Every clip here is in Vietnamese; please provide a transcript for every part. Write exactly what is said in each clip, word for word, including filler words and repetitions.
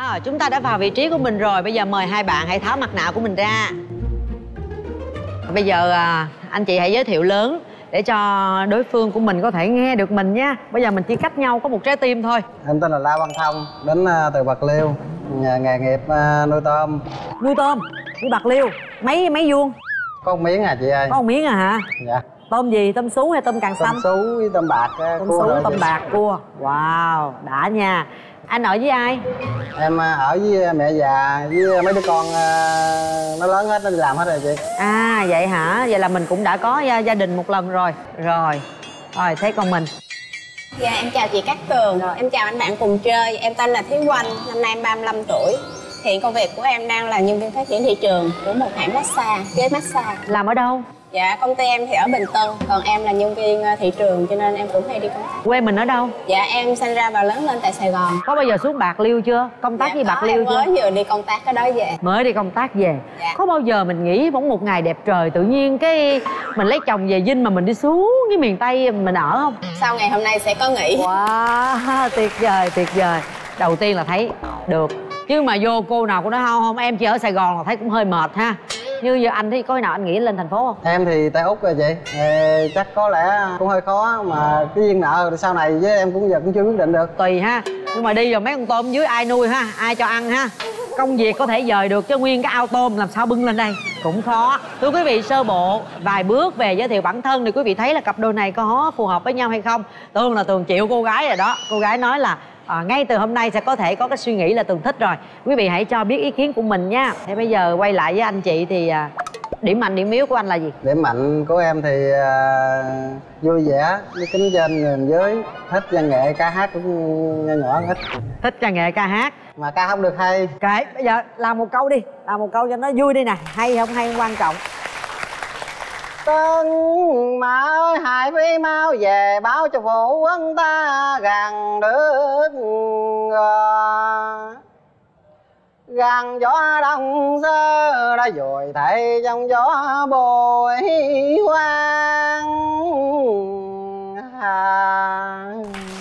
À, chúng ta đã vào vị trí của mình rồi. Bây giờ mời hai bạn hãy tháo mặt nạ của mình ra. Bây giờ à, anh chị hãy giới thiệu lớn để cho đối phương của mình có thể nghe được mình nha. Bây giờ mình chỉ cách nhau có một trái tim thôi. Em tên là La Văn Thông, đến từ Bạc Liêu, nhà nghề nghiệp nuôi tôm. Nuôi tôm? Nuôi Bạc Liêu? Mấy mấy vuông? Có một miếng à chị ơi. Có một miếng à hả? Dạ. Tôm gì? Tôm sú hay tôm càng xanh? Tôm sú với tôm bạc. Tôm sú, tôm bạc, cua. Wow, đã nha. Anh ở với ai? Em ở với mẹ già với mấy đứa con nó lớn hết, nó đi làm hết rồi chị. À vậy hả? Vậy là mình cũng đã có gia, gia đình một lần rồi. Rồi, rồi thế còn mình? Dạ em chào chị Cát Tường. Rồi. Em chào anh bạn cùng chơi. Em tên là Thúy Oanh, năm nay em ba mươi lăm tuổi. Hiện công việc của em đang là nhân viên phát triển thị trường của một hãng massage, ghế massage. Làm ở đâu? Dạ công ty em thì ở Bình Tân, còn em là nhân viên thị trường cho nên em cũng hay đi công tác. Quê mình ở đâu? Dạ em sinh ra và lớn lên tại Sài Gòn. Có bao giờ xuống Bạc Liêu chưa? Công tác dạ, với có, Bạc Liêu em chưa? mới vừa đi công tác cái đó về. Mới đi công tác về. Dạ. Có bao giờ mình nghĩ bỗng một ngày đẹp trời tự nhiên cái mình lấy chồng về Vinh mà mình đi xuống với miền Tây mình ở không? Sau ngày hôm nay sẽ có nghỉ. Wow, tuyệt vời, tuyệt vời. Đầu tiên là thấy được. Chứ mà vô cô nào cũng nói không, không em chỉ ở Sài Gòn là thấy cũng hơi mệt ha. Như giờ anh thì có nào anh nghĩ lên thành phố không? Em thì tại Úc rồi chị. Ê, chắc có lẽ cũng hơi khó mà cái duyên nợ sau này với em cũng giờ cũng chưa quyết định được. Tùy ha. Nhưng mà đi rồi mấy con tôm dưới ai nuôi ha, ai cho ăn ha. Công việc có thể dời được chứ nguyên cái ao tôm làm sao bưng lên đây cũng khó. Thưa quý vị, sơ bộ vài bước về giới thiệu bản thân thì quý vị thấy là cặp đôi này có phù hợp với nhau hay không? Tường là Tường chịu cô gái rồi đó. Cô gái nói là à, ngay từ hôm nay sẽ có thể có cái suy nghĩ là Tường thích rồi. Quý vị hãy cho biết ý kiến của mình nha. Thế bây giờ quay lại với anh chị thì à, điểm mạnh điểm yếu của anh là gì? Điểm mạnh của em thì uh, vui vẻ, với kính trên người dưới, thích văn nghệ ca hát cũng nhỏ nhỏ ít. Thích văn nghệ ca hát mà ca không được hay. Kệ, bây giờ làm một câu đi, làm một câu cho nó vui đi nè. Hay không hay không quan trọng. Tân mà ơi hai phi mau về báo cho phụ quân ta gần nước gần gió đông sơ đã dội thảy trong gió bồi hoang. À.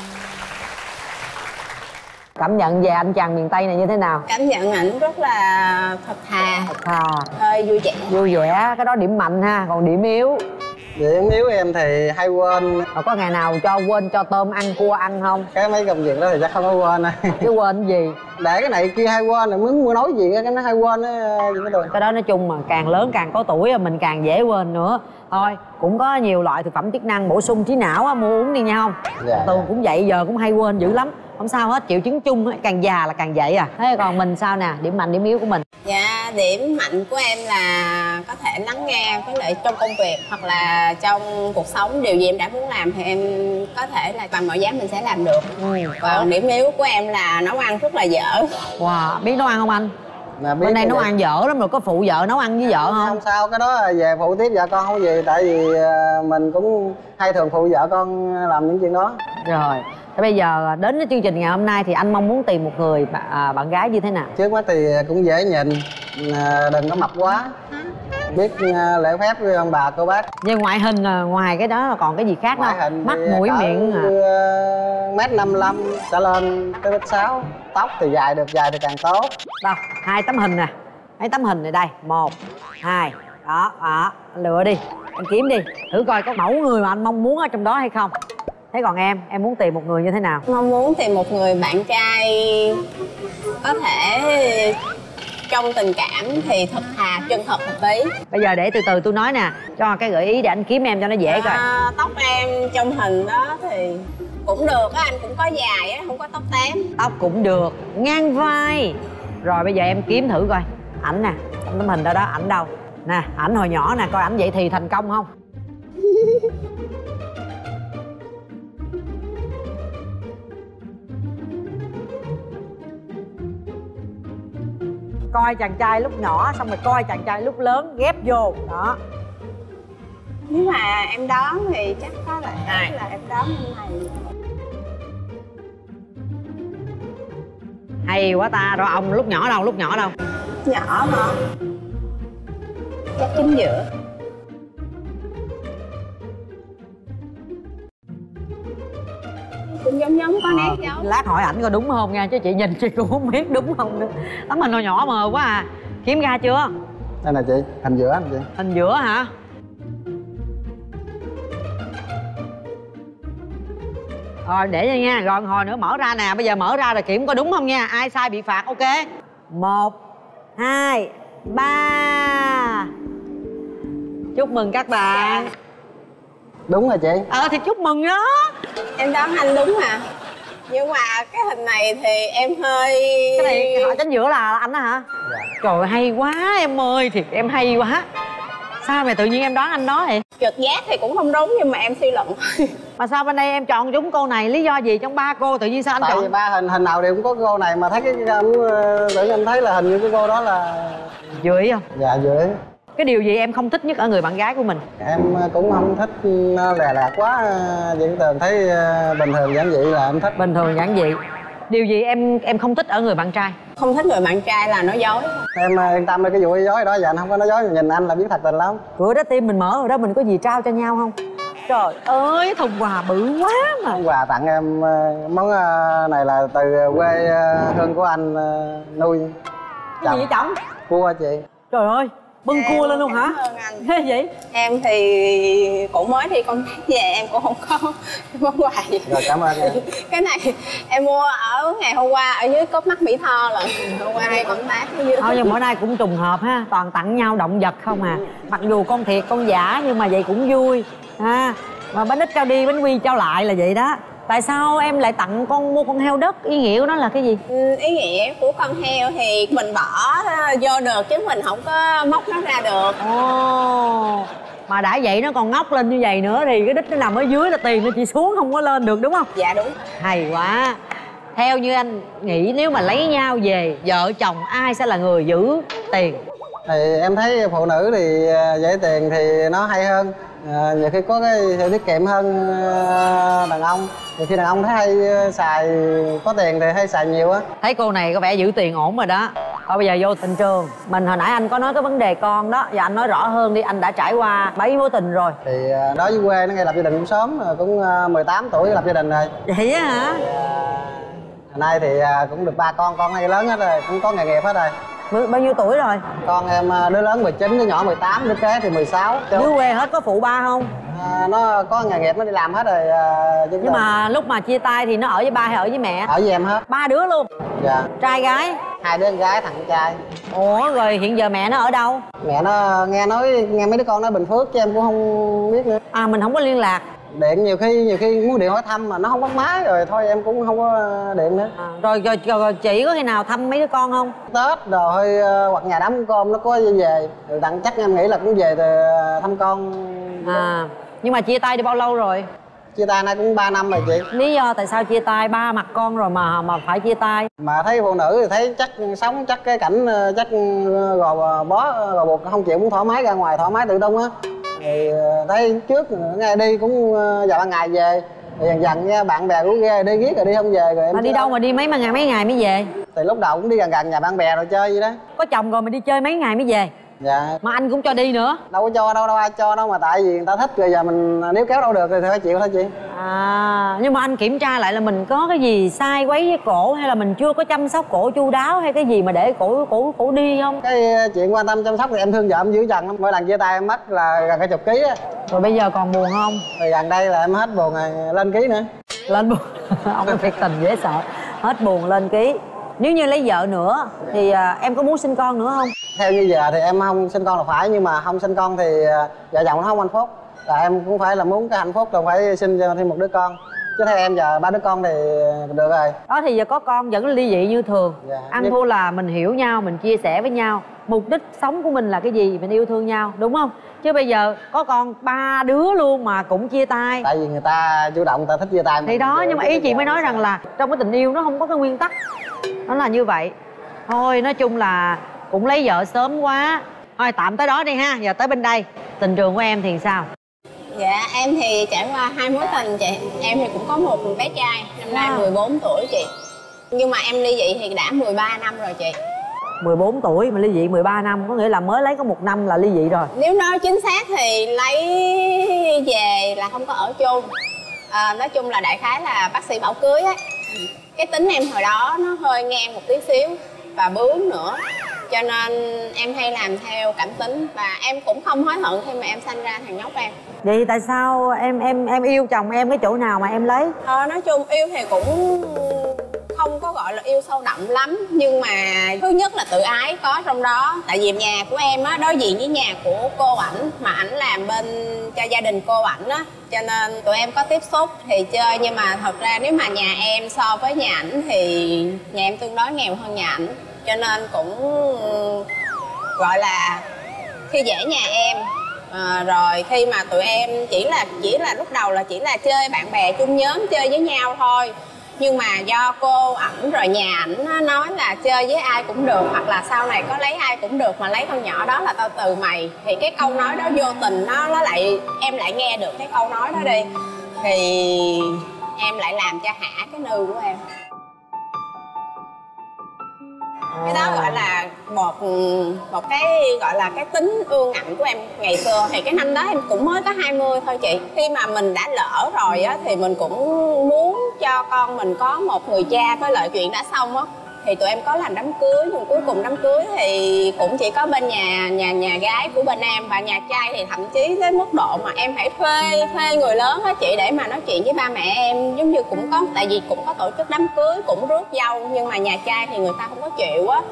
Cảm nhận về anh chàng miền Tây này như thế nào? Cảm nhận ảnh rất là thật thà. Thật thà. Hơi vui vẻ. Vui vẻ, cái đó điểm mạnh ha. Còn điểm yếu? Điểm yếu em thì hay quên. Mà có ngày nào cho quên cho tôm ăn, cua ăn không? Cái mấy công việc đó thì chắc không có quên này. Chứ quên gì? Để cái này kia hay quên, rồi muốn mua nói gì cái nó hay quên á. Cái đó nói chung mà càng lớn càng có tuổi mình càng dễ quên nữa. Thôi cũng có nhiều loại thực phẩm chức năng bổ sung trí não á, mua uống đi nha không? Dạ, Tường dạ. cũng vậy, giờ cũng hay quên dữ lắm. Không sao hết, triệu chứng chung càng già là càng vậy à. Thế còn mình sao nè, điểm mạnh điểm yếu của mình? Dạ, điểm mạnh của em là có thể lắng nghe, với lại trong công việc hoặc là trong cuộc sống điều gì em đã muốn làm thì em có thể là bằng mọi giá mình sẽ làm được. Ừ. Còn điểm yếu của em là nấu ăn rất là dở. Wow, biết nấu ăn không anh? Bên đây nấu ăn dở lắm rồi, có phụ vợ nấu ăn với vợ không? Không sao, cái đó về phụ tiếp vợ con không có gì. Tại vì mình cũng hay thường phụ vợ con làm những chuyện đó. Rồi, thế bây giờ đến cái chương trình ngày hôm nay thì anh mong muốn tìm một người à, bạn gái như thế nào? Trước mắt thì cũng dễ nhìn, đừng có mập quá, biết lễ phép với ông bà cô bác. Về ngoại hình, ngoài cái đó là còn cái gì khác không? Mắt, mũi, miệng à? Mét năm mươi lăm trở lên tới mét sáu. Tóc thì dài được dài thì càng tốt. Đâu, hai tấm hình nè. Mấy tấm hình này đây, một, hai. Đó, đó, anh lựa đi, anh kiếm đi. Thử coi có mẫu người mà anh mong muốn ở trong đó hay không. Thế còn em, em muốn tìm một người như thế nào? Mong muốn tìm một người bạn trai có thể trong tình cảm thì thật thà, chân thật một tí. Bây giờ để từ từ tôi nói nè, cho cái gợi ý để anh kiếm em cho nó dễ coi. À, tóc em trong hình đó thì cũng được á, anh cũng có dài á, không có tóc tém. Tóc cũng được, ngang vai. Rồi bây giờ em kiếm thử coi. Ảnh nè, trong tấm hình đó đó, ảnh đâu? Nè, ảnh hồi nhỏ nè, coi ảnh vậy thì thành công không? Coi chàng trai lúc nhỏ xong rồi coi chàng trai lúc lớn ghép vô đó. Nếu mà em đoán thì chắc có lẽ à. là em đoán như này. Hay quá ta. Rồi ông lúc nhỏ đâu, lúc nhỏ đâu? Nhỏ mà chắc chính giữa. Cũng giống giống có nét ờ, giống. Lát hỏi ảnh coi đúng không nha, chứ chị nhìn chị cũng không biết đúng không nữa. Tấm hình hồi nhỏ mờ quá à. Kiếm ra chưa? Đây nè chị, hình giữa anh chị. Hình giữa hả? Rồi để cho nha, rồi hồi nữa mở ra nè. Bây giờ mở ra rồi kiểm có đúng không nha. Ai sai bị phạt, ok. Một, hai, ba. Chúc mừng các bạn. Đúng rồi chị. Ờ thì chúc mừng đó. Em đoán anh đúng à. Nhưng mà cái hình này thì em hơi... Cái này họ chính giữa là anh đó hả? Dạ. Trời hay quá em ơi, thiệt em hay quá. Sao mà tự nhiên em đoán anh đó vậy? Trực giác thì cũng không đúng nhưng mà em suy luận. Mà sao bên đây em chọn chúng cô này? Lý do gì trong ba cô tự nhiên sao anh Tại chọn? vì ba hình hình nào đều cũng có cô này mà thấy cái em tưởng em thấy là hình như cái cô đó là Vừa ý không? dạ dưới. Cái điều gì em không thích nhất ở người bạn gái của mình? Em cũng không thích lè lạt quá, vẫn thường thấy bình thường giản dị là em thích. Bình thường giản dị. Điều gì em em không thích ở người bạn trai? Không thích người bạn trai là nói dối. Em yên tâm đi, cái vụ nói dối đó giờ anh không có nói dối, nhìn anh là biết thật tình lắm. Cửa đó tim mình mở rồi đó, mình có gì trao cho nhau không? Trời ơi, thùng quà bự quá mà. Món quà tặng em, món này là từ quê hương của anh nuôi. Cái gì vậy chồng? Cua chị. Trời ơi, bưng Em cua lên luôn hả? cảm ơn anh. Thế vậy? Em thì cũng mới đi công tác về, em cũng không có món quà gì. Rồi cảm ơn em. Cái này em mua ở ngày hôm qua ở dưới Cốp Mắt Mỹ Tho là hôm qua đây công tác ở dưới. Thôi nhưng bữa nay cũng trùng hợp ha, toàn tặng nhau động vật không à. Mặc dù con thiệt con giả nhưng mà vậy cũng vui ha. Mà bánh ít trao đi bánh quy trao lại là vậy đó. Tại sao em lại tặng con mua con heo đất? Ý nghĩa của nó là cái gì? Ừ, ý nghĩa của con heo thì mình bỏ vô được chứ mình không có móc nó ra được. Ồ, mà đã vậy nó còn ngóc lên như vậy nữa thì cái đích nó nằm ở dưới là tiền nó chỉ xuống không có lên được đúng không? Dạ đúng. Hay quá. Theo như anh nghĩ nếu mà lấy nhau về, vợ chồng ai sẽ là người giữ tiền? Thì em thấy phụ nữ thì dễ tiền thì nó hay hơn. À, nhiều khi có cái tiết kiệm hơn đàn ông. Nhiều khi đàn ông thấy hay xài, có tiền thì hay xài nhiều á. Thấy cô này có vẻ giữ tiền ổn rồi đó. Thôi bây giờ vô tình trường. Mình hồi nãy anh có nói cái vấn đề con đó. Giờ anh nói rõ hơn đi, anh đã trải qua mấy mối tình rồi. Thì đối với quê nó ngay lập gia đình cũng sớm, cũng mười tám tuổi lập gia đình rồi. Vậy á hả? Hồi nay thì cũng được ba con, con này lớn hết rồi, cũng có nghề nghiệp hết rồi. Bao nhiêu tuổi rồi? Con em đứa lớn mười chín, đứa nhỏ mười tám, đứa kế thì mười sáu. Dưới quê hết có phụ ba không? À, nó có nghề nghiệp, nó đi làm hết rồi. Nhưng rồi. Mà lúc mà chia tay thì nó ở với ba hay ở với mẹ? Ở với em hết. Ba đứa luôn? Dạ. Trai gái? Hai đứa con gái, thằng trai. Ủa rồi hiện giờ mẹ nó ở đâu? Mẹ nó nghe nói, nghe mấy đứa con nói Bình Phước chứ em cũng không biết nữa. À mình không có liên lạc. Điện nhiều khi nhiều khi muốn điện hỏi thăm mà nó không bắt máy rồi thôi em cũng không có điện nữa. À, rồi, rồi rồi chị có khi nào thăm mấy đứa con không? Tết rồi hơi hoặc nhà đám cơm nó có về rồi tặng, chắc em nghĩ là cũng về từ thăm con. À nhưng mà chia tay đi bao lâu rồi? Chia tay nay cũng ba năm rồi chị. Lý do tại sao chia tay? Ba mặt con rồi mà mà phải chia tay? Mà thấy phụ nữ thì thấy chắc sống chắc cái cảnh chắc gò bó gò buộc, không chịu, muốn thoải mái ra ngoài thoải mái tự tung á. Thì thấy trước ngày đi cũng vài ba ngày về, rồi dần dần nha bạn bè rủ ghê đi ghét rồi đi không về rồi em. Mà đi đâu mà đi mấy mà ngày mấy ngày mới về? Thì lúc đầu cũng đi gần gần nhà bạn bè rồi chơi vậy đó. Có chồng rồi mà đi chơi mấy ngày mới về? Dạ. Mà anh cũng cho đi nữa? Đâu có cho đâu, đâu ai cho đâu, mà tại vì người ta thích rồi giờ mình nếu kéo đâu được thì phải chịu thôi chị. À nhưng mà anh kiểm tra lại là mình có cái gì sai quấy với cổ hay là mình chưa có chăm sóc cổ chu đáo hay cái gì mà để cổ cổ cổ đi không? Cái chuyện quan tâm chăm sóc thì em thương vợ em dữ dằn lắm, mỗi lần chia tay em mất là gần cả chục ký á. Rồi bây giờ còn buồn không? Thì gần đây là em hết buồn rồi, lên ký nữa. Lên buồn. Ông thiệt tình dễ sợ. Hết buồn lên ký. Nếu như lấy vợ nữa thì à, em có muốn sinh con nữa không? Theo như giờ thì em không sinh con là phải, nhưng mà không sinh con thì vợ chồng nó không hạnh phúc. Là em cũng phải là muốn cái hạnh phúc là phải sinh cho thêm một đứa con. Chứ theo em giờ ba đứa con thì được rồi. Đó thì giờ có con vẫn ly dị như thường. Dạ. Ăn Nhưng... thua là mình hiểu nhau, mình chia sẻ với nhau. Mục đích sống của mình là cái gì? Mình yêu thương nhau, đúng không? Chứ bây giờ có con ba đứa luôn mà cũng chia tay. Tại vì người ta chủ động, người ta thích chia tay. Thì đó, nhưng mà ý chị mới nói rằng là trong cái tình yêu nó không có cái nguyên tắc. Nó là như vậy. Thôi nói chung là cũng lấy vợ sớm quá. Thôi tạm tới đó đi ha. Giờ tới bên đây. Tình trường của em thì sao? Dạ em thì trải qua hai mối tình chị. Em thì cũng có một bé trai, năm nay wow. mười bốn tuổi chị. Nhưng mà em ly dị thì đã mười ba năm rồi chị. Mười bốn tuổi mà ly dị mười ba năm, có nghĩa là mới lấy có một năm là ly dị rồi. Nếu nói chính xác thì lấy về là không có ở chung. À, nói chung là đại khái là bác sĩ bảo cưới á. Cái tính em hồi đó nó hơi ngang một tí xíu và bướng nữa, cho nên em hay làm theo cảm tính và em cũng không hối hận khi mà em sanh ra thằng nhóc em. Vậy tại sao em em em yêu chồng em cái chỗ nào mà em lấy? Ờ, nói chung yêu thì cũng không có gọi là yêu sâu đậm lắm, nhưng mà thứ nhất là tự ái có trong đó. Tại vì nhà của em á đối diện với nhà của cô ảnh, mà ảnh làm bên cho gia đình cô ảnh á, cho nên tụi em có tiếp xúc thì chơi. Nhưng mà thật ra nếu mà nhà em so với nhà ảnh thì nhà em tương đối nghèo hơn nhà ảnh, cho nên cũng gọi là khi dễ nhà em. À, rồi khi mà tụi em chỉ là chỉ là lúc đầu là chỉ là chơi bạn bè chung nhóm chơi với nhau thôi, nhưng mà do cô ảnh rồi nhà ảnh nói là chơi với ai cũng được, hoặc là sau này có lấy ai cũng được mà lấy con nhỏ đó là tao từ mày, thì cái câu nói đó vô tình nó nó lại em lại nghe được cái câu nói đó đi, thì em lại làm cho hả cái nư của em. Cái đó gọi là một một cái gọi là cái tính ương ngạnh của em ngày xưa. Thì cái năm đó em cũng mới có hai mươi thôi chị. Khi mà mình đã lỡ rồi á thì mình cũng muốn cho con mình có một người cha. Với lại chuyện đã xong á thì tụi em có làm đám cưới, nhưng cuối cùng đám cưới thì cũng chỉ có bên nhà nhà nhà gái của bên em, và nhà trai thì thậm chí tới mức độ mà em phải thuê thuê người lớn á chị để mà nói chuyện với ba mẹ em, giống như cũng có, tại vì cũng có tổ chức đám cưới, cũng rước dâu, nhưng mà nhà trai thì người ta không có chịu á.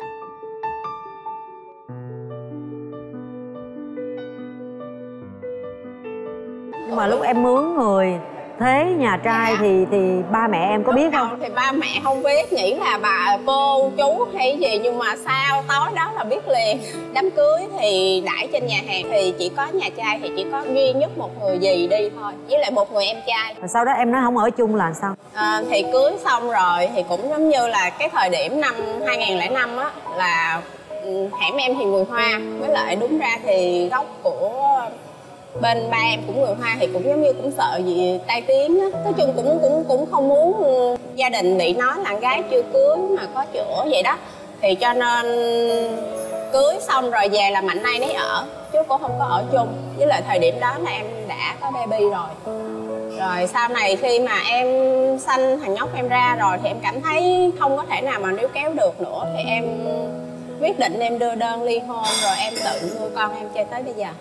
Nhưng mà lúc em mướn người thế nhà trai dạ. thì thì ba mẹ em có lúc biết không? Thì ba mẹ không biết, nghĩ là bà cô chú hay gì, nhưng mà sau tối đó là biết liền. Đám cưới thì đãi trên nhà hàng thì chỉ có nhà trai thì chỉ có duy nhất một người dì đi thôi, với lại một người em trai. Rồi sau đó em nói không ở chung là sao? À, thì cưới xong rồi thì cũng giống như là cái thời điểm năm hai nghìn lẻ năm á, là hẻm em thì người Hoa, với lại đúng ra thì gốc của bên ba em cũng người Hoa, thì cũng giống như cũng sợ gì tai tiếng á. Nói chung cũng cũng cũng không muốn gia đình bị nói là con gái chưa cưới mà có chữa vậy đó, thì cho nên cưới xong rồi về là mạnh nay nấy ở, chứ cũng không có ở chung. Với lại thời điểm đó là em đã có baby rồi. Rồi sau này khi mà em sanh thằng nhóc em ra rồi thì em cảm thấy không có thể nào mà níu kéo được nữa, thì em quyết định em đưa đơn ly hôn, rồi em tự nuôi con em cho tới bây giờ.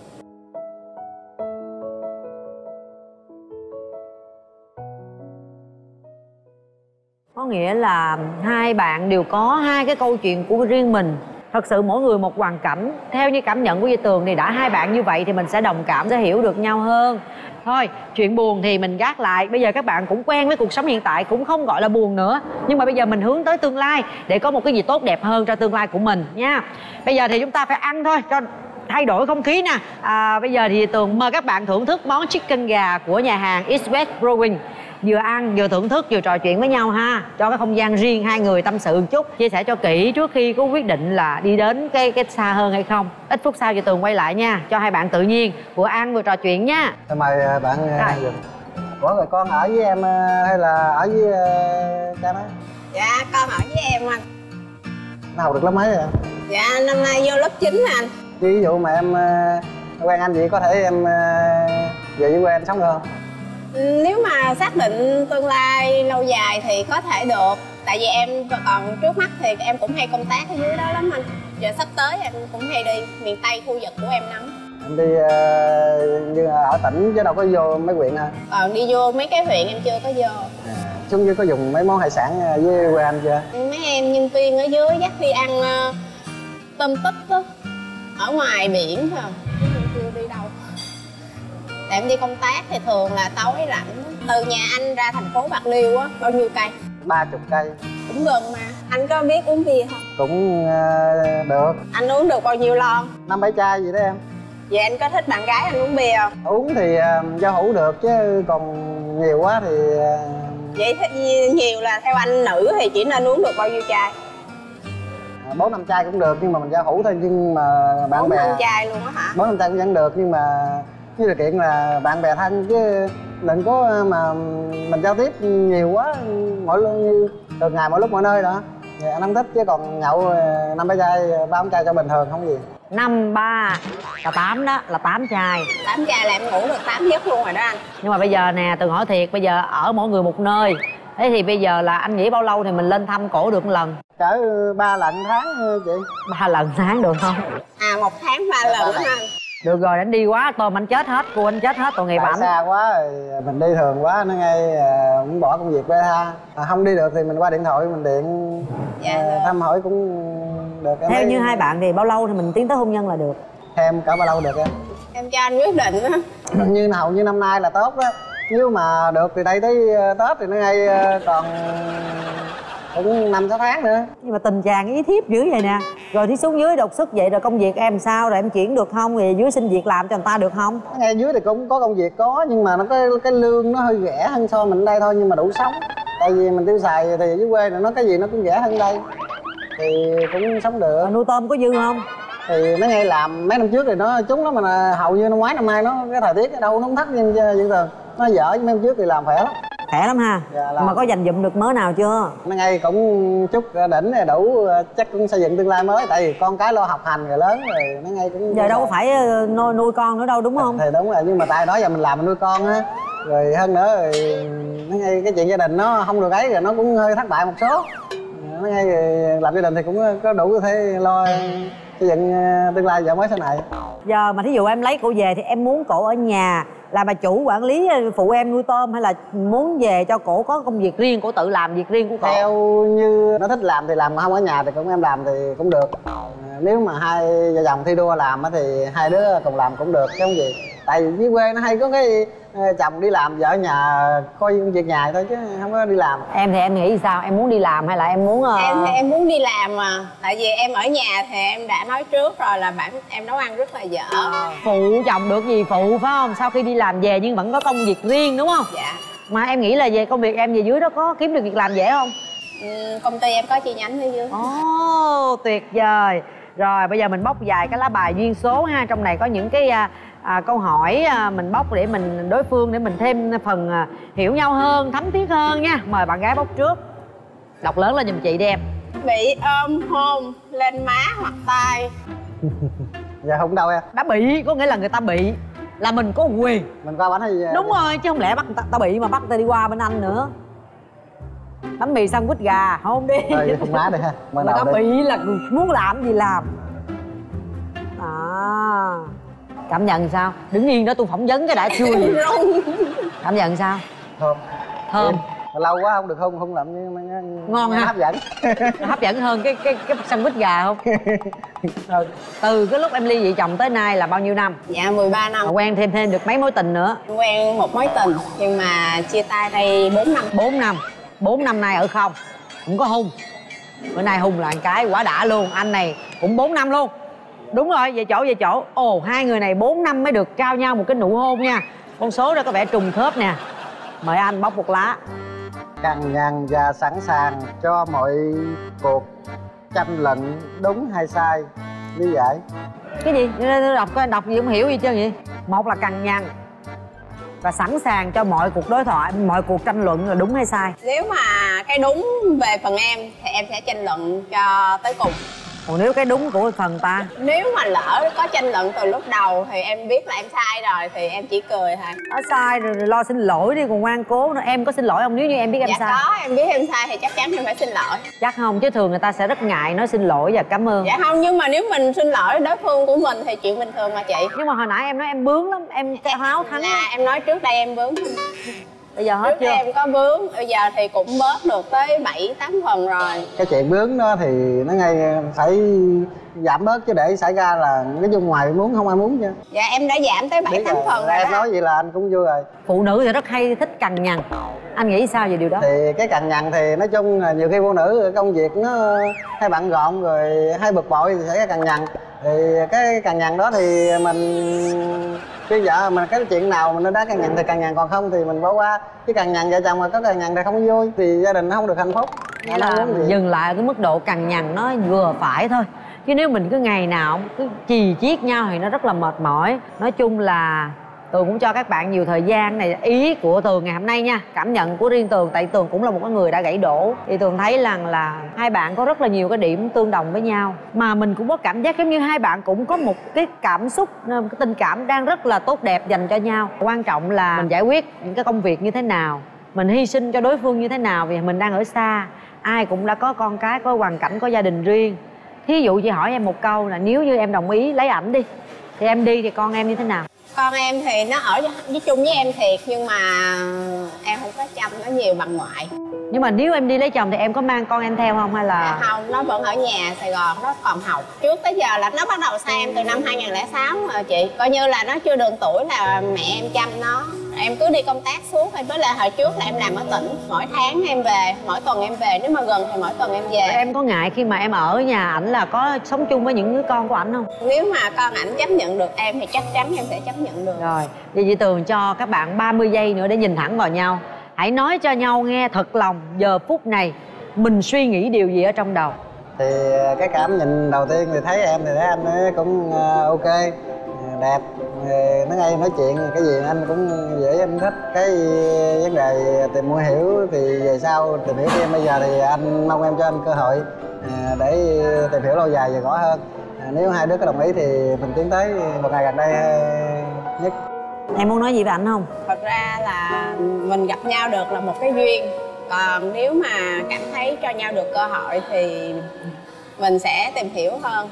Có nghĩa là hai bạn đều có hai cái câu chuyện của riêng mình. Thật sự mỗi người một hoàn cảnh. Theo như cảm nhận của Duy Tường thì đã hai bạn như vậy thì mình sẽ đồng cảm, sẽ hiểu được nhau hơn. Thôi, chuyện buồn thì mình gác lại. Bây giờ các bạn cũng quen với cuộc sống hiện tại, cũng không gọi là buồn nữa. Nhưng mà bây giờ mình hướng tới tương lai để có một cái gì tốt đẹp hơn cho tương lai của mình nha. Bây giờ thì chúng ta phải ăn thôi cho thay đổi không khí nè. À, bây giờ thì Tường mời các bạn thưởng thức món chicken gà của nhà hàng East West Brewing. Vừa ăn vừa thưởng thức vừa trò chuyện với nhau ha, cho cái không gian riêng hai người tâm sự một chút, chia sẻ cho kỹ trước khi có quyết định là đi đến cái cái xa hơn hay không. Ít phút sau thì Tường quay lại nha, cho hai bạn tự nhiên vừa ăn vừa trò chuyện nha. Em mời bạn dùng. Ủa rồi con ở với em hay là ở với cha nó? Dạ con ở với em anh. Nó học được lớp mấy rồi? Dạ năm nay vô lớp chín anh. Ví dụ mà em quen anh vậy có thể em về với quê anh sống được không? Nếu mà xác định tương lai lâu dài thì có thể được. Tại vì em còn trước mắt thì em cũng hay công tác ở dưới đó lắm anh. Giờ sắp tới em cũng hay đi miền Tây khu vực của em lắm. Em đi uh, như ở tỉnh chứ đâu có vô mấy huyện hả? Còn đi vô mấy cái huyện em chưa có vô. À, xuống dưới có dùng mấy món hải sản với quê anh chưa? Mấy em nhân viên ở dưới dắt đi ăn uh, tôm tích đó, ở ngoài biển thôi, em chưa đi đâu. Tại em đi công tác thì thường là tối rảnh. Từ nhà anh ra thành phố Bạc Liêu á, bao nhiêu cây? ba chục cây. Cũng gần mà. Anh có biết uống bia không? Cũng uh, được. Anh uống được bao nhiêu lon? Năm bảy chai gì đó em. Vậy anh có thích bạn gái anh uống bia không? Uống thì uh, giao hữu được, chứ còn nhiều quá thì... Uh... Vậy nhiều là theo anh nữ thì chỉ nên uống được bao nhiêu chai? Bốn năm chai cũng được, nhưng mà mình giao hữu thôi, nhưng mà bạn bè... Bốn năm chai luôn á hả? Bốn năm chai cũng vẫn được, nhưng mà với điều kiện là bạn bè thân, chứ đừng có mà mình giao tiếp nhiều quá mỗi lúc, từ ngày mỗi lúc mọi nơi đó. Dạ anh không thích, chứ còn nhậu năm ba chai ba bốn chai cho bình thường không gì. Năm ba là tám đó, là tám chai. Tám chai là em ngủ được tám giấc luôn rồi đó anh. Nhưng mà bây giờ nè, Tường hỏi thiệt, bây giờ ở mỗi người một nơi, thế thì bây giờ là anh nghĩ bao lâu thì mình lên thăm cổ được một lần? Cỡ ba lần tháng chị. Ba lần tháng được không? À một tháng ba lần đó anh. Được rồi, anh đi quá, tôm anh chết hết, cô anh chết hết, tội nghiệp ảnh. Xa quá rồi mình đi thường quá nó ngay cũng bỏ công việc ra ha. À, không đi được thì mình qua điện thoại mình điện dạ, à, thăm hỏi cũng được. Theo thấy... như hai bạn thì bao lâu thì mình tiến tới hôn nhân là được? Em cả bao lâu được em? Em cho anh quyết định á. Như hầu như năm nay là tốt đó. Nếu mà được thì đây tới Tết thì nó ngay còn cũng năm sáu tháng nữa. Nhưng mà tình chàng ý thiếp dữ vậy nè. Rồi thì xuống dưới đột xuất vậy rồi công việc em sao? Rồi em chuyển được không? Thì dưới xin việc làm cho người ta được không? Ngay dưới thì cũng có công việc có, nhưng mà nó cái cái lương nó hơi rẻ hơn so mình đây thôi, nhưng mà đủ sống. Tại vì mình tiêu xài thì dưới quê nó cái gì nó cũng rẻ hơn đây thì cũng sống được. Mà nuôi tôm có dư không? Thì nó ngay làm mấy năm trước thì nó trúng nó, mà hầu như năm ngoái năm nay nó cái thời tiết ở đâu nó cũng thắt như vậy thường. Nó dở với mấy năm trước thì làm khỏe lắm. Khỏe lắm ha. Dạ, làm. Mà có dành dụm được mớ nào chưa? Nó ngay cũng chút đỉnh này đủ, chắc cũng xây dựng tương lai mới. Tại vì con cái lo học hành rồi lớn rồi, nó ngay cũng giờ đâu có phải nuôi, nuôi con nữa đâu đúng không? Thì đúng rồi, nhưng mà tại đó giờ mình làm mình nuôi con á. Rồi hơn nữa rồi nó ngay cái chuyện gia đình nó không được ấy rồi nó cũng hơi thất bại một số. Nó ngay làm gia đình thì cũng có đủ thể lo xây dựng tương lai vợ mới sau này. Giờ mà thí dụ em lấy cổ về thì em muốn cổ ở nhà là bà chủ quản lý phụ em nuôi tôm, hay là muốn về cho cổ có công việc riêng, cổ tự làm việc riêng của cổ? Theo như nó thích làm thì làm, mà không ở nhà thì cũng em làm thì cũng được. Nếu mà hai vợ chồng thi đua làm thì hai đứa cùng làm cũng được chứ không gì. Tại vì dưới quê nó hay có cái chồng đi làm, vợ ở nhà coi công việc nhà thôi chứ không có đi làm. Em thì em nghĩ sao? Em muốn đi làm hay là em muốn uh... Em thì em muốn đi làm mà. Tại vì em ở nhà thì em đã nói trước rồi là bản em nấu ăn rất là dở. Phụ chồng được gì phụ phải không? Sau khi đi làm về nhưng vẫn có công việc riêng đúng không? Dạ. Mà em nghĩ là về công việc em về dưới đó có kiếm được việc làm dễ không? Ừ, công ty em có chi nhánh ở dưới. Ồ, oh, tuyệt vời. Rồi bây giờ mình bóc vài cái lá bài duyên số ha. Trong này có những cái à, à, câu hỏi à, mình bóc để mình đối phương, để mình thêm phần à, hiểu nhau hơn, thấm thiết hơn nha. Mời bạn gái bóc trước. Đọc lớn lên giùm chị đi em. Bị ôm hôn lên má hoặc tay. Dạ không đâu em. Đã bị có nghĩa là người ta bị là mình có quyền mình qua bánh hay gì? Đúng rồi, chứ không lẽ bắt ta, ta bị mà bắt ta đi qua bên anh nữa. Bánh mì sandwich gà hôn đi. Rồi không má đi ha. Mà ta bị là muốn làm gì làm. À, cảm nhận sao? Đứng yên đó tôi phỏng vấn cái đã chui. Cảm nhận sao? Thơm. Thơm. Lâu quá không được hôn, không làm như ngon ha. Hấp dẫn. Hấp dẫn hơn cái cái cái sandwich gà không? Từ cái lúc em ly dị chồng tới nay là bao nhiêu năm? Dạ mười ba năm. Mà quen thêm thêm được mấy mối tình nữa? Quen một mối tình nhưng mà chia tay đây bốn năm. Bốn năm. Bốn năm nay ở không, không có hung. Bữa nay hung là một cái quả đã luôn. Anh này cũng bốn năm luôn. Đúng rồi, về chỗ về chỗ. Ồ, hai người này bốn năm mới được trao nhau một cái nụ hôn nha. Con số đó có vẻ trùng khớp nè. Mời anh bóc một lá. Cằn nhằn và sẵn sàng cho mọi cuộc tranh luận đúng hay sai. Lý giải. Cái gì? Đọc coi, đọc gì không hiểu gì chứ vậy? Một là cằn nhằn và sẵn sàng cho mọi cuộc đối thoại, mọi cuộc tranh luận là đúng hay sai. Nếu mà cái đúng về phần em thì em sẽ tranh luận cho tới cùng. Còn nếu cái đúng của phần ta? Nếu mà lỡ có tranh luận từ lúc đầu thì em biết là em sai rồi thì em chỉ cười thôi. Nói sai rồi, rồi lo xin lỗi đi còn ngoan cố nữa. Em có xin lỗi không nếu như em biết em dạ sai? Dạ có, em biết em sai thì chắc chắn em phải xin lỗi. Chắc không? Chứ thường người ta sẽ rất ngại nói xin lỗi và cảm ơn. Dạ không, nhưng mà nếu mình xin lỗi đối phương của mình thì chuyện bình thường mà chị. Nhưng mà hồi nãy em nói em bướng lắm, em cái háo thắng. À, em nói trước đây em bướng. Bây giờ hết trước chưa? đây em có bướng, bây giờ thì cũng bớt được tới bảy tám phần rồi. Cái chuyện bướng đó thì nó ngay phải giảm bớt chứ để xảy ra là cái chung ngoài muốn không ai muốn chứ. Dạ em đã giảm tới bảy tám phần rồi. Em đó. nói vậy là anh cũng vui rồi. Phụ nữ thì rất hay thích cằn nhằn. Anh nghĩ sao về điều đó? Thì cái cằn nhằn thì nói chung là nhiều khi phụ nữ công việc nó hay bận rộn rồi hay bực bội thì sẽ cằn nhằn. Thì cái cằn nhằn đó thì mình khi vợ mình cái chuyện nào mình đã cằn nhằn thì cằn nhằn, còn không thì mình bỏ qua. Chứ cằn nhằn vợ chồng mà có cằn nhằn thì không vui thì gia đình nó không được hạnh phúc. Nghĩa là dừng lại cái mức độ cằn nhằn nó vừa phải thôi. Chứ nếu mình cứ ngày nào cứ chì chiết nhau thì nó rất là mệt mỏi. Nói chung là Tường cũng cho các bạn nhiều thời gian này. Ý của Tường ngày hôm nay nha, cảm nhận của riêng Tường, tại Tường cũng là một cái người đã gãy đổ, thì Tường thấy rằng là hai bạn có rất là nhiều cái điểm tương đồng với nhau, mà mình cũng có cảm giác giống như hai bạn cũng có một cái cảm xúc, cái tình cảm đang rất là tốt đẹp dành cho nhau. Quan trọng là mình giải quyết những cái công việc như thế nào, mình hy sinh cho đối phương như thế nào, vì mình đang ở xa, ai cũng đã có con cái, có hoàn cảnh, có gia đình riêng. Thí dụ chị hỏi em một câu là nếu như em đồng ý lấy ảnh đi thì em đi thì con em như thế nào? Con em thì nó ở với chung với em thiệt, nhưng mà em không có chăm nó nhiều bằng ngoại. Nhưng mà nếu em đi lấy chồng thì em có mang con em theo không hay là? À, không, nó vẫn ở nhà Sài Gòn, nó còn học. Trước tới giờ là nó bắt đầu xa em từ năm hai nghìn không trăm lẻ sáu rồi chị. Coi như là nó chưa đường tuổi là mẹ em chăm nó. Em cứ đi công tác suốt, với lại hồi trước là em làm ở tỉnh. Mỗi tháng em về, mỗi tuần em về, nếu mà gần thì mỗi tuần em về. Em có ngại khi mà em ở nhà ảnh là có sống chung với những đứa con của ảnh không? Nếu mà con ảnh chấp nhận được em thì chắc chắn em sẽ chấp nhận được. Rồi, vậy chị Tường cho các bạn ba mươi giây nữa để nhìn thẳng vào nhau. Hãy nói cho nhau nghe thật lòng giờ phút này mình suy nghĩ điều gì ở trong đầu. Thì cái cảm nhận đầu tiên thì thấy em thì thấy anh ấy cũng ok, đẹp, nó ngay nói chuyện cái gì anh cũng dễ, anh thích. Cái vấn đề tìm mua hiểu thì về sau tìm hiểu thêm, bây giờ thì anh mong em cho anh cơ hội để tìm hiểu lâu dài và rõ hơn. Nếu hai đứa có đồng ý thì mình tiến tới một ngày gần đây nhất. Em muốn nói gì với ảnh không? Thật ra là mình gặp nhau được là một cái duyên. Còn nếu mà cảm thấy cho nhau được cơ hội thì mình sẽ tìm hiểu hơn.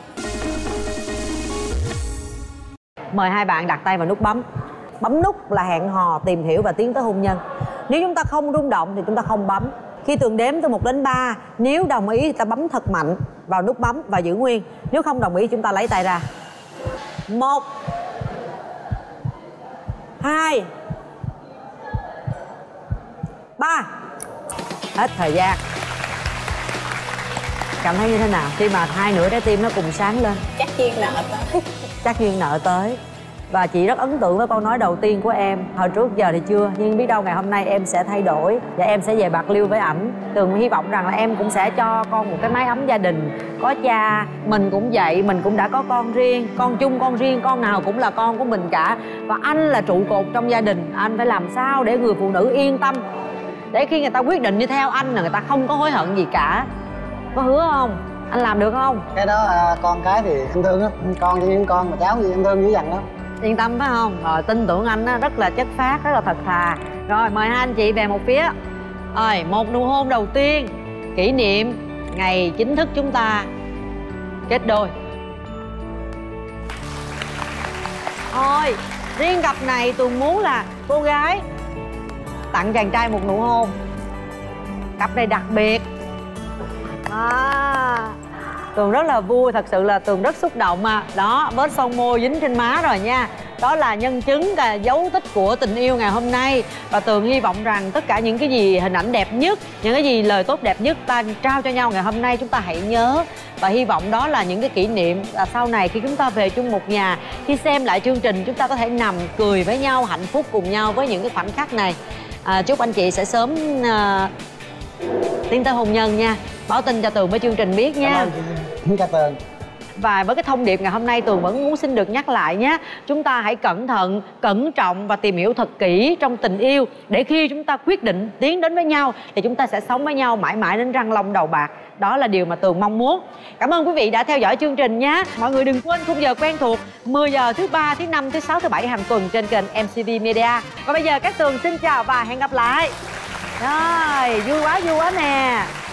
Mời hai bạn đặt tay vào nút bấm. Bấm nút là hẹn hò, tìm hiểu và tiến tới hôn nhân. Nếu chúng ta không rung động thì chúng ta không bấm. Khi Tường đếm từ một đến ba, nếu đồng ý thì ta bấm thật mạnh vào nút bấm và giữ nguyên. Nếu không đồng ý chúng ta lấy tay ra. Một, hai, ba. Hết thời gian. Cảm thấy như thế nào khi mà hai nửa trái tim nó cùng sáng lên? Chắc duyên nợ tới. Chắc duyên nợ tới. Và chị rất ấn tượng với câu nói đầu tiên của em. Hồi trước giờ thì chưa, nhưng biết đâu ngày hôm nay em sẽ thay đổi và em sẽ về Bạc Liêu với ảnh. Tường hy vọng rằng là em cũng sẽ cho con một cái mái ấm gia đình, có cha. Mình cũng vậy, mình cũng đã có con riêng, con chung con riêng, con nào cũng là con của mình cả. Và anh là trụ cột trong gia đình, anh phải làm sao để người phụ nữ yên tâm, để khi người ta quyết định đi theo anh là người ta không có hối hận gì cả. Có hứa không? Anh làm được không? Cái đó à, con cái thì em thương lắm, con chỉ những con mà cháu gì em thương dữ dằn lắm. Yên tâm phải không? Rồi tin tưởng anh á, rất là chất phác, rất là thật thà. Rồi mời hai anh chị về một phía. Rồi một nụ hôn đầu tiên, kỷ niệm ngày chính thức chúng ta kết đôi. Thôi riêng cặp này Tường muốn là cô gái tặng chàng trai một nụ hôn. Cặp này đặc biệt à, Tường rất là vui, thật sự là Tường rất xúc động mà. Đó, vết son môi dính trên má rồi nha. Đó là nhân chứng, là dấu tích của tình yêu ngày hôm nay. Và Tường hy vọng rằng tất cả những cái gì hình ảnh đẹp nhất, những cái gì lời tốt đẹp nhất ta trao cho nhau ngày hôm nay chúng ta hãy nhớ. Và hy vọng đó là những cái kỷ niệm là sau này khi chúng ta về chung một nhà, khi xem lại chương trình chúng ta có thể nằm cười với nhau, hạnh phúc cùng nhau với những cái khoảnh khắc này. à, Chúc anh chị sẽ sớm à, tiến tới hôn nhân nha. Báo tin cho Tường với chương trình biết nha. Cảm ơn chị. Cảm ơn. Và với cái thông điệp ngày hôm nay Tường vẫn muốn xin được nhắc lại nhé. Chúng ta hãy cẩn thận, cẩn trọng và tìm hiểu thật kỹ trong tình yêu, để khi chúng ta quyết định tiến đến với nhau thì chúng ta sẽ sống với nhau mãi mãi đến răng long đầu bạc. Đó là điều mà Tường mong muốn. Cảm ơn quý vị đã theo dõi chương trình nhé. Mọi người đừng quên khung giờ quen thuộc mười giờ thứ ba, thứ năm, thứ sáu, thứ bảy hàng tuần trên kênh em xê vê Media. Còn bây giờ các Tường xin chào và hẹn gặp lại. Rồi, vui quá vui quá nè.